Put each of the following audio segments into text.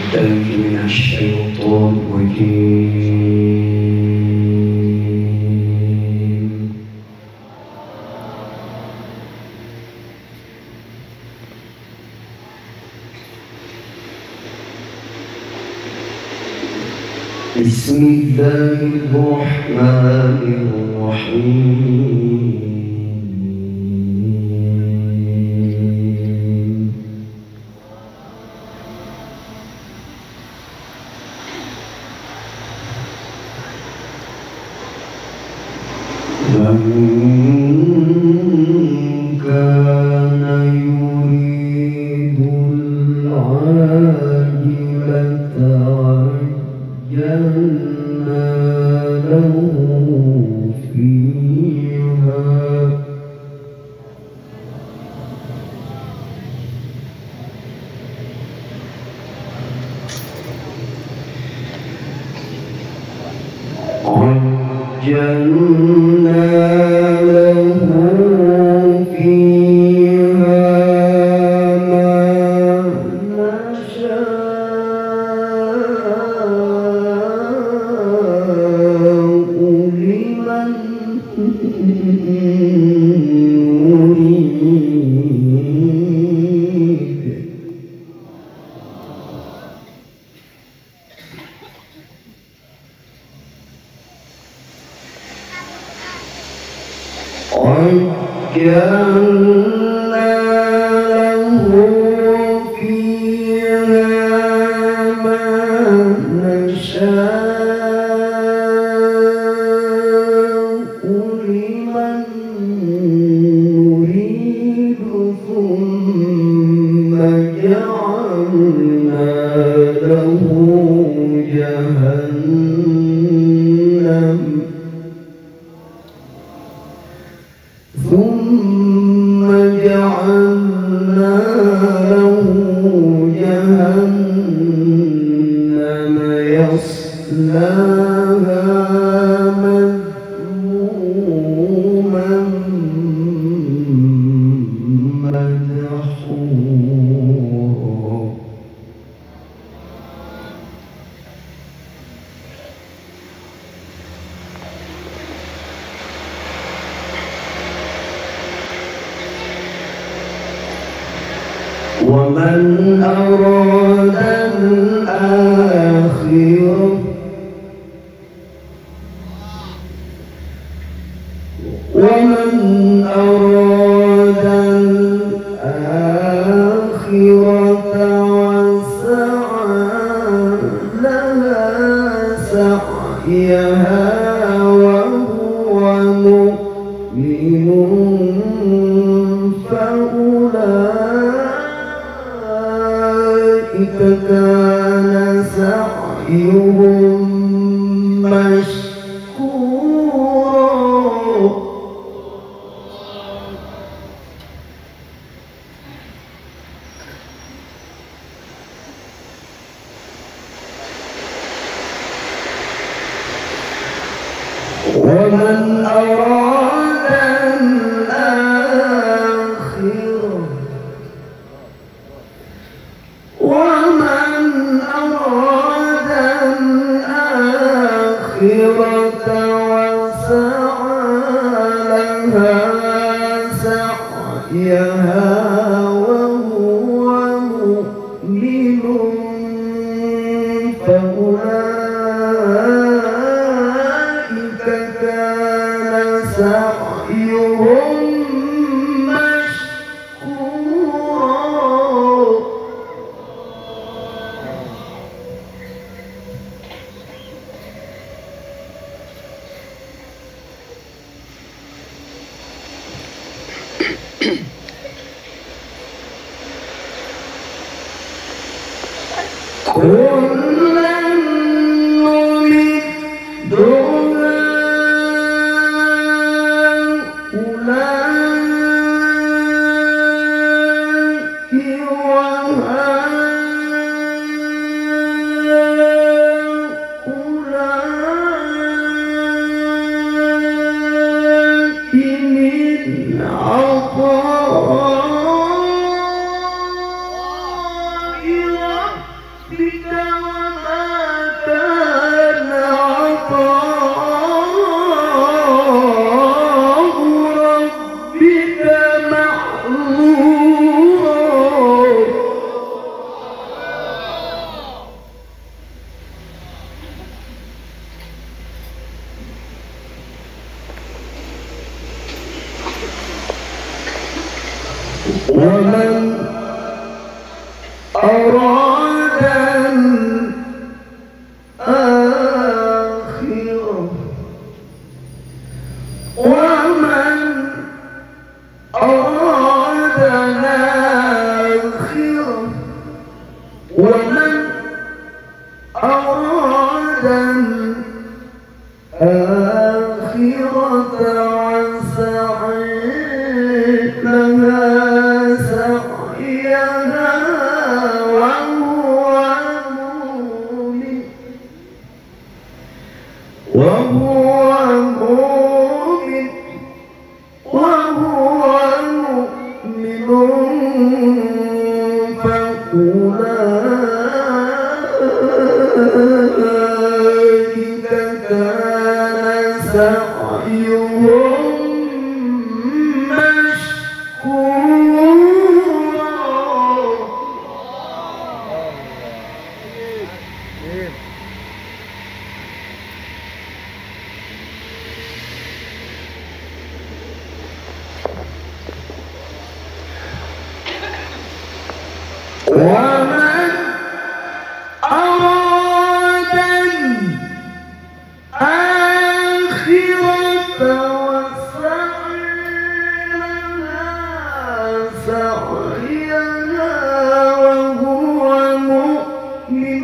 بالله من الشيطان الرجيم. بسم الله الرحمن الرحيم. من كان يريد العاجلة عجلنا له فيها ومن أراد الآخرة وسعى لها سعيها وهو مؤمن فأولئك كان سعيهم مشكورا. ومن أراد الآخرة وسعى لها سعيها وهو مؤمن فأولئك كان سعيهم مشكورا. كلا نمد هؤلاء وهؤلاء من عطاء ومن أراد الآخرة ومن أراد الآخرة ومن أراد الآخرة وسعى لها سعيها وهو مؤمن فأولئك كان سعيهم ومن أراد الآخرة وسعى لها سعيها وهو مؤمن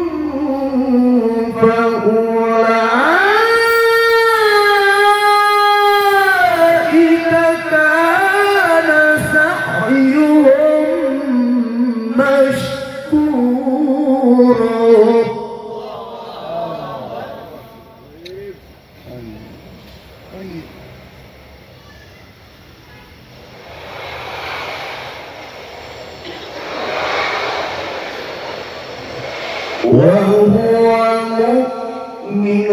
فأولئك كان سعيهم مشكورا وهو مؤمن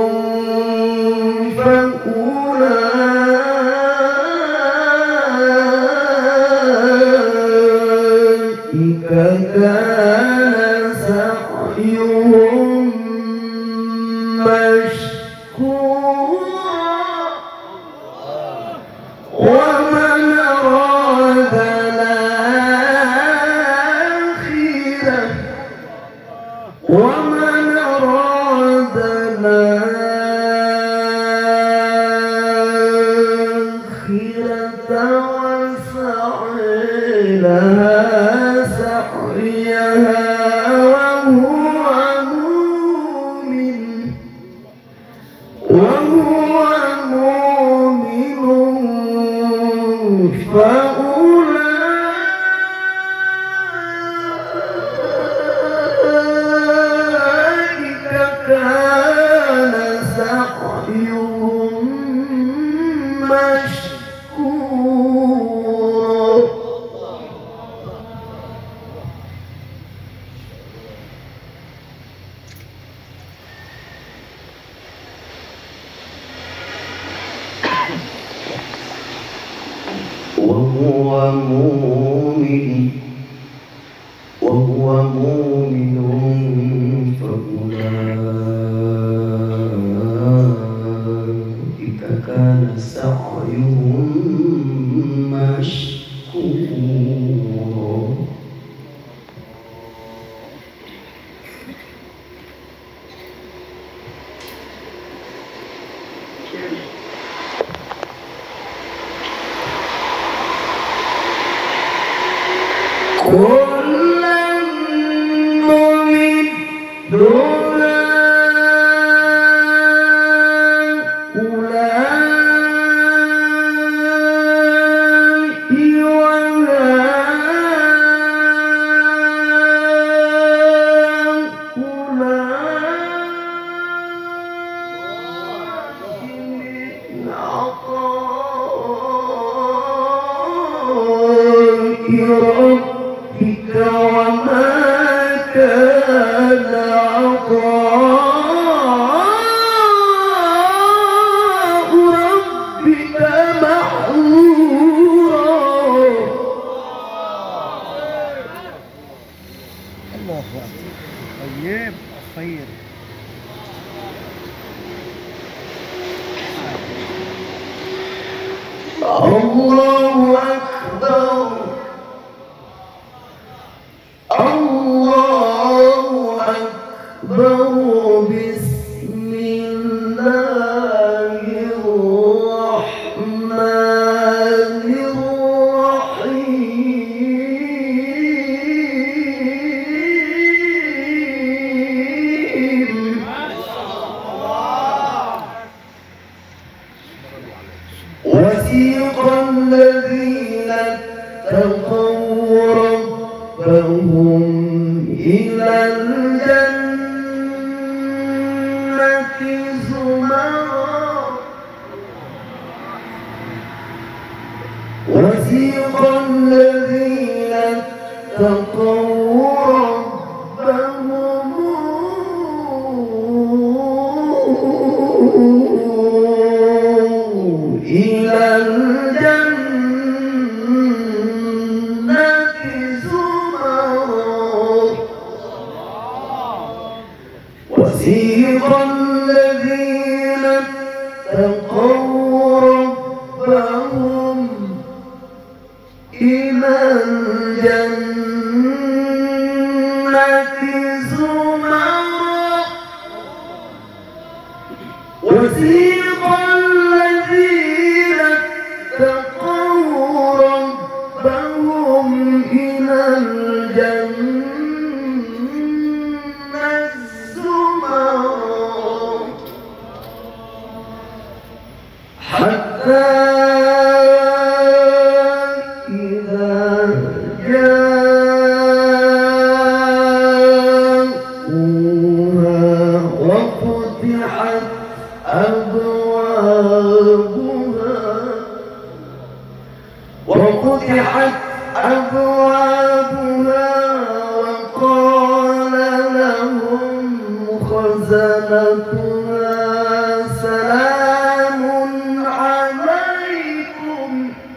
فأولئك كان سعيهم مشكورا ومن أراد الآخرة ومن أراد الآخرة وسعى لها سعيها وهو مؤمن فأولئك كان سعيهم مشكورا وهو مؤمن فأولئك كان سعيهم مشكورا كلا نمد هؤلاء وهؤلاء من عطاء ربك وما كان الله أكبر. طيب خير. الله أكبر الله أكبر بسم الله الرحمن الرحيم. وسيق الذين اتقوا ربهم إلى الجنة زمرا وسيق الذين اتقوا ربهم إلى الجنة زمرا وسيق الذين اتقوا ربهم إلى الجنة زمرا وسيق الذين اتقوا ربهم إلى الجنة زمرا حتى إذا جاءوها وفتحت أبوابها وقال لهم خزنتها سلام عليكم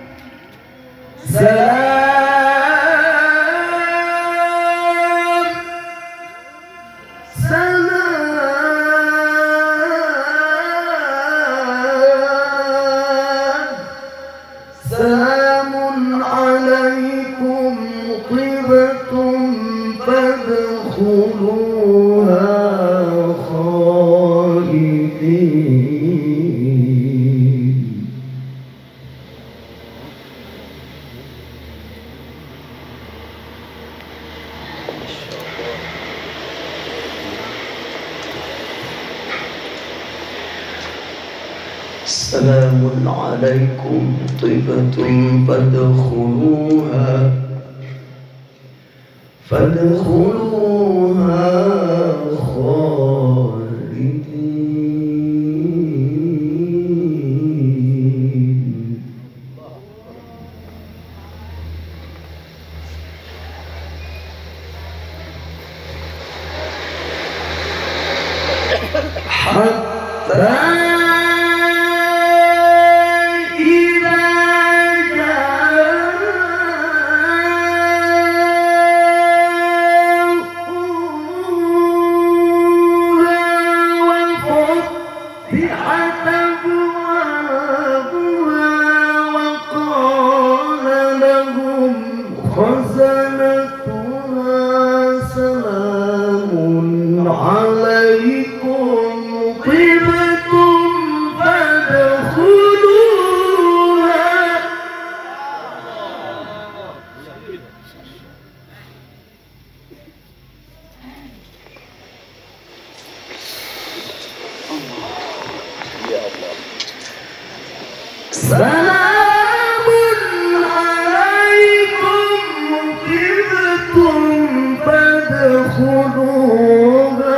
سلام عليكم طبتم فادخلوها خالدين. سلام عليكم طبتم فادخلوها خالدين. حتى خزنتها سلام عليكم طبتم فادخلوها. سلام فادخلوها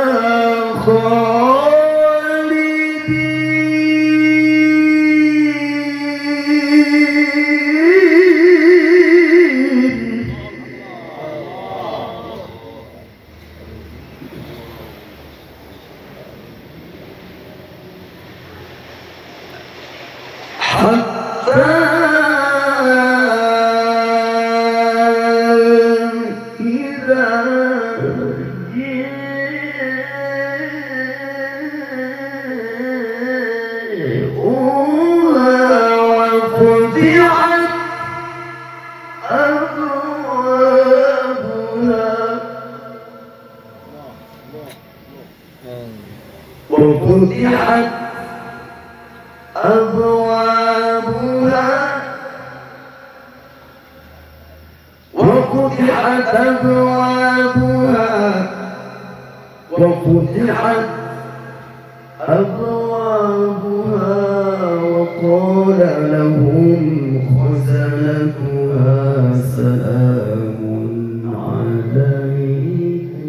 خالدين. حتى إذا فتحت أبوابها وفتحت أبوابها وفتحت أبوابها وقال لهم خزنتها سلام عليكم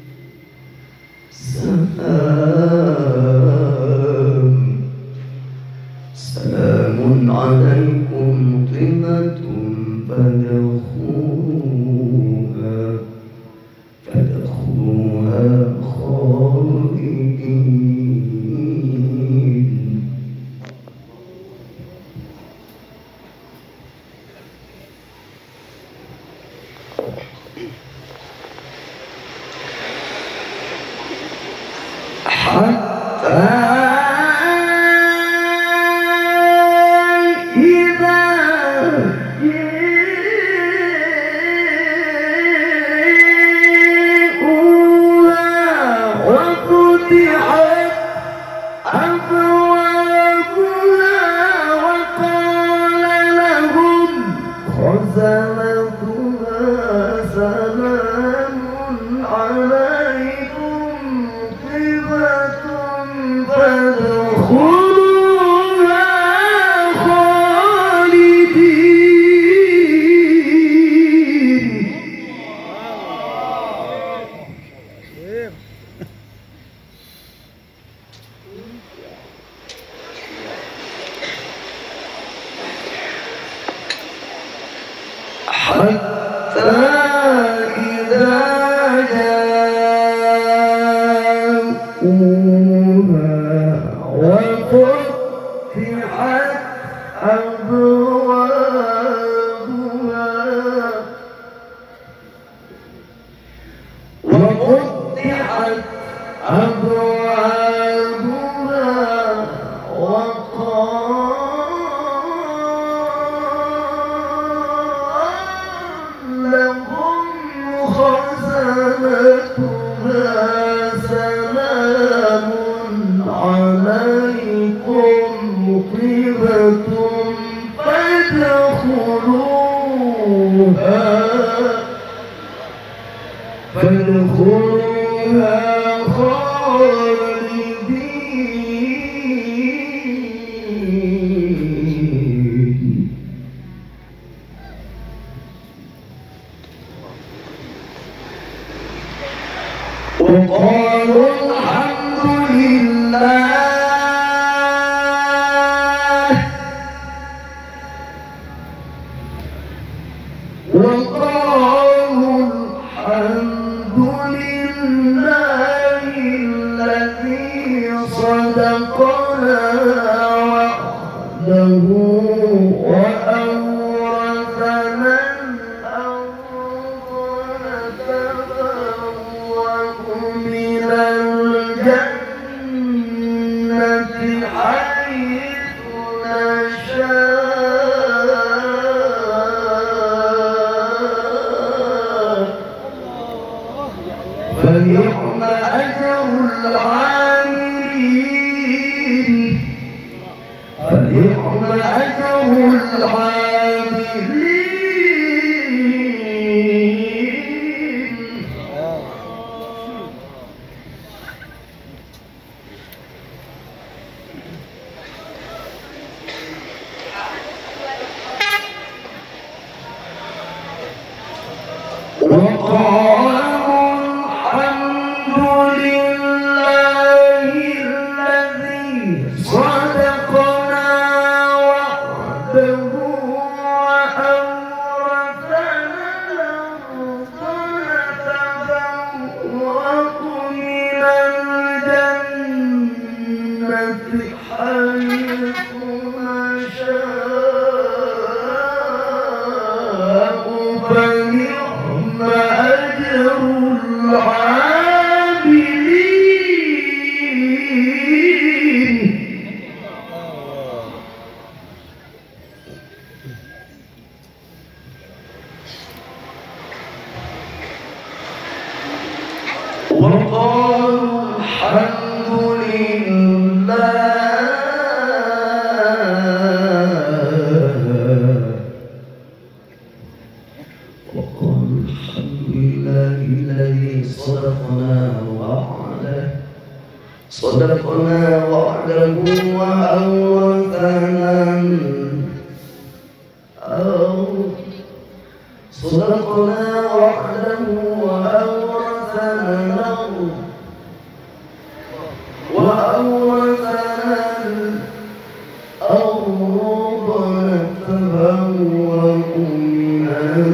سلام عليكم طيبة فادخلوها خالدين. حتى إذا وفتحت أبوابها وقال لهم خزنتها سلام عليكم طيبة فادخلوها خالدين. حتى إذا جاءوها وفتحت أبوابها وقال لهم خزنتها سلام عليكم طيبة فادخلوها خالدين. وقالوا الحمد لله الذي صدقنا وعده وأورثنا الأرض نتبوأ من الجنة حيث نشاء فنعم أجر العاملين فنعم أجر العاملين. وقالوا الحمد لله الذي صدقنا وعده وأورثنا الأرض نتبوأ من الجنة حيث نشاء فنعم أجر العاملين. وقالوا الحمد لله الذي صدقنا وعده وأورثنا الأرض نتبوأ من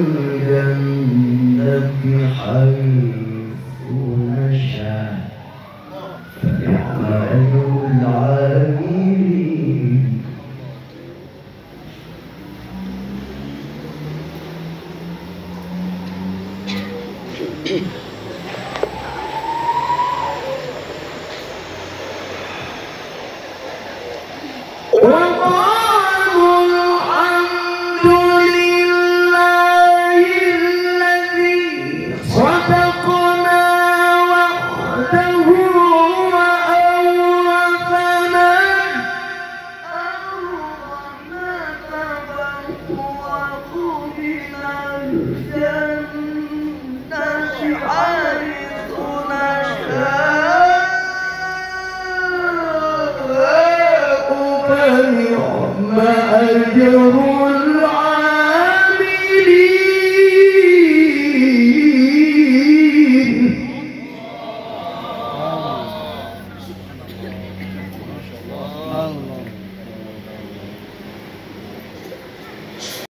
الجنة حيث نشاء فنعم أجر العاملين. فنعم أجر